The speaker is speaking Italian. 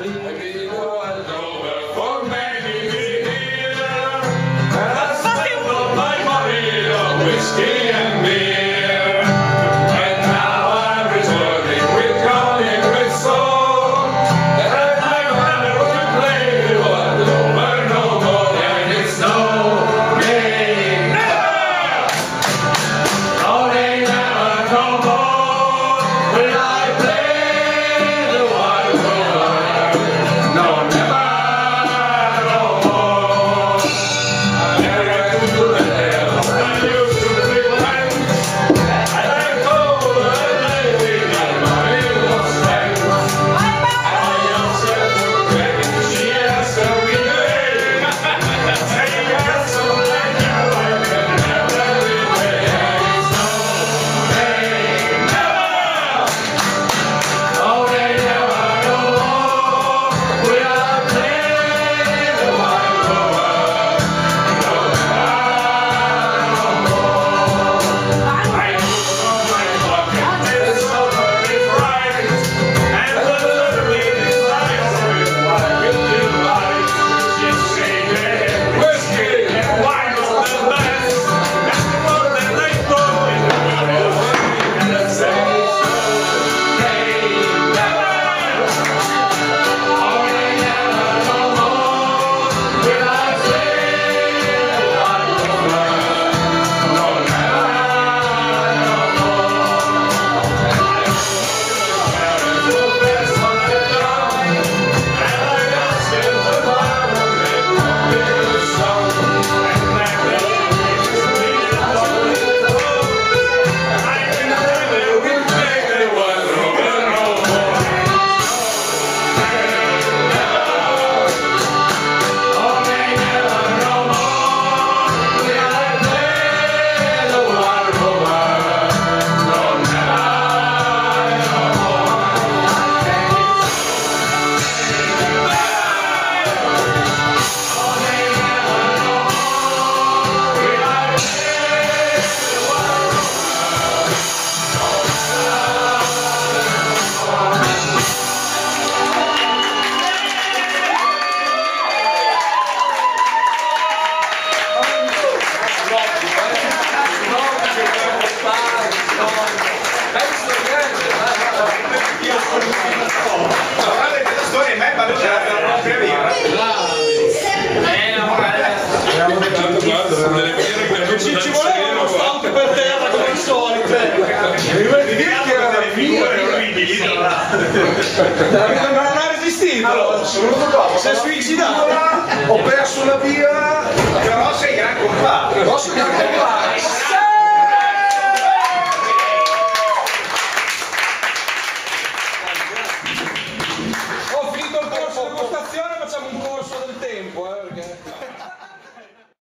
Whiskey and beer, and now I'm returning with cognac with soul. And I never would play one over no more, and it's no game. Never! No day, never, no more. Will I play the one over? No, never, no more. I never went to the hell. Ci voleva uno stampo per terra come al solito. Non ha resistito. Allora, sono venuto qua, si è suicidato. Ho perso la via, però sei gran compadre. Posso gran compadre. Ho finito il corso di degustazione, facciamo un corso del tempo.